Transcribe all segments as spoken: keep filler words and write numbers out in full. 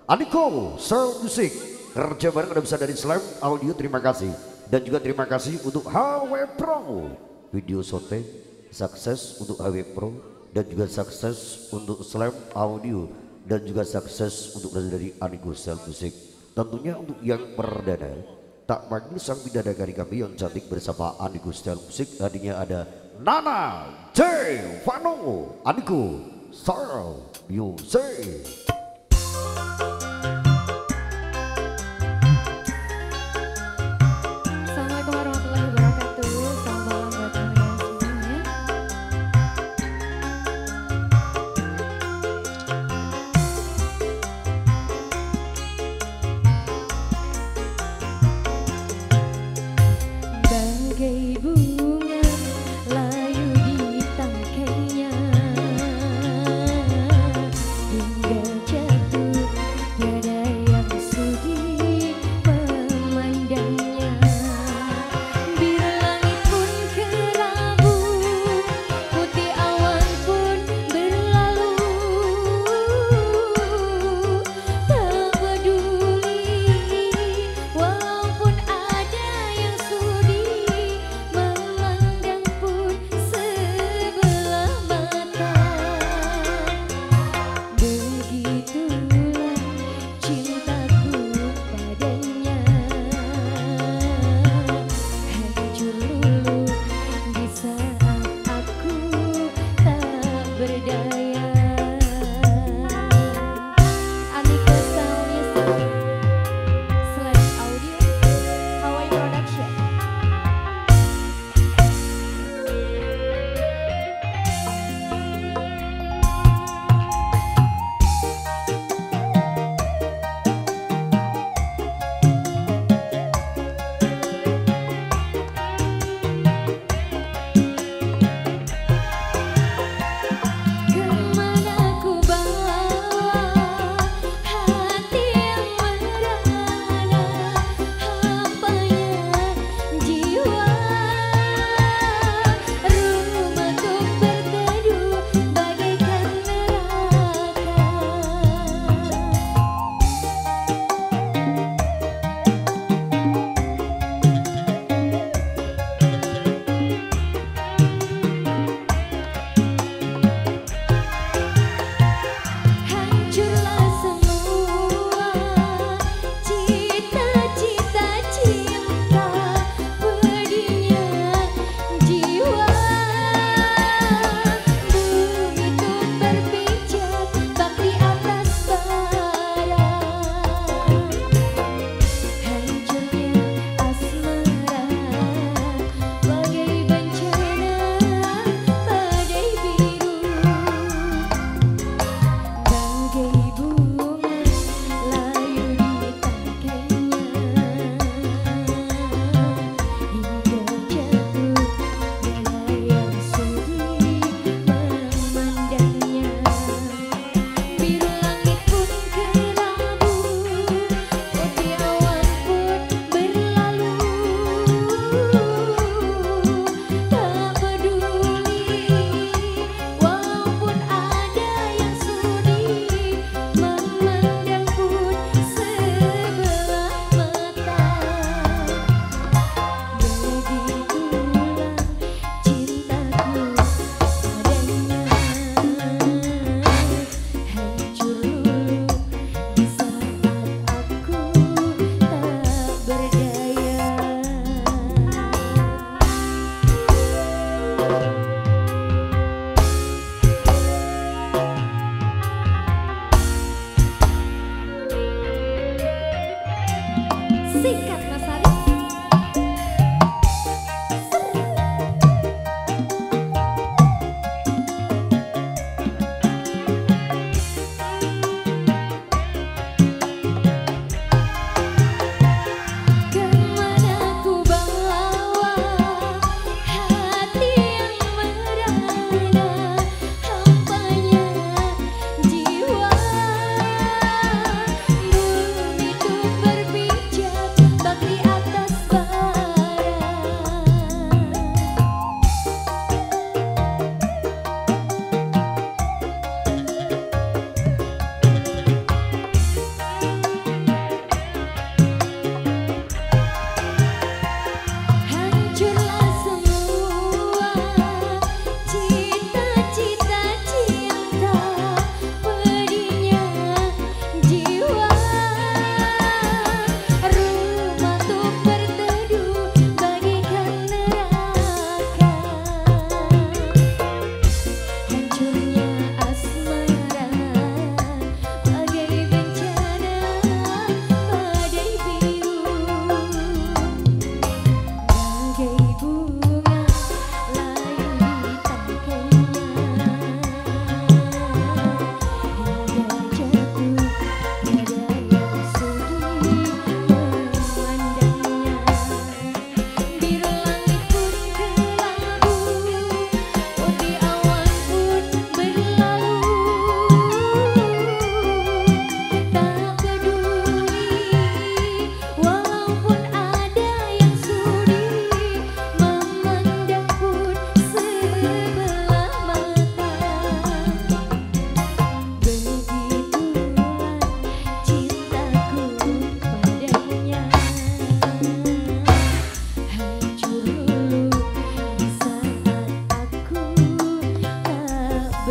Aniko Sound Music kerja bareng ada besar dari Slam Audio, terima kasih. Dan juga terima kasih untuk H W Pro video shooting, sukses untuk H W Pro dan juga sukses untuk Slam Audio dan juga sukses untuk dari Aniko Sound Music. Tentunya untuk yang perdana tak panggil sang bidadari kami yang cantik bersama Aniko Sound Music, hadinya ada Nana J Vano Aniko Sound Music.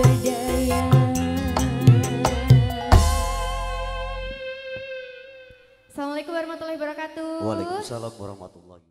daya. Assalamualaikum warahmatullahi wabarakatuh. Waalaikumsalam warahmatullahi